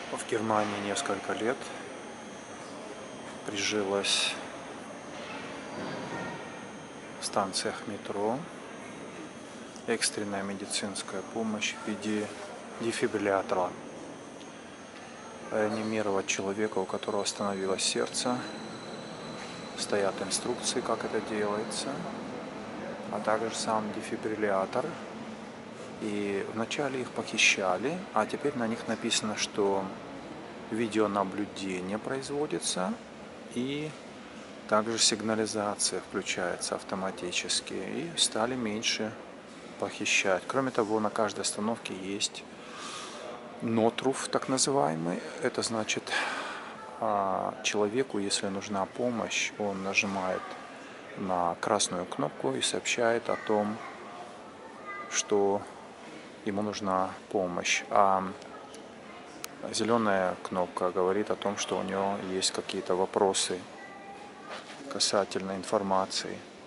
В Германии несколько лет прижилась в станциях метро экстренная медицинская помощь в виде дефибриллятора. Реанимировать человека, у которого остановилось сердце. Стоят инструкции, как это делается, а также сам дефибриллятор. И вначале их похищали, а теперь на них написано, что видеонаблюдение производится и также сигнализация включается автоматически, и стали меньше похищать. Кроме того, на каждой остановке есть нотруф, так называемый. Это значит, человеку, если нужна помощь, он нажимает на красную кнопку и сообщает о том, что ему нужна помощь. А зеленая кнопка говорит о том, что у него есть какие-то вопросы касательно информации.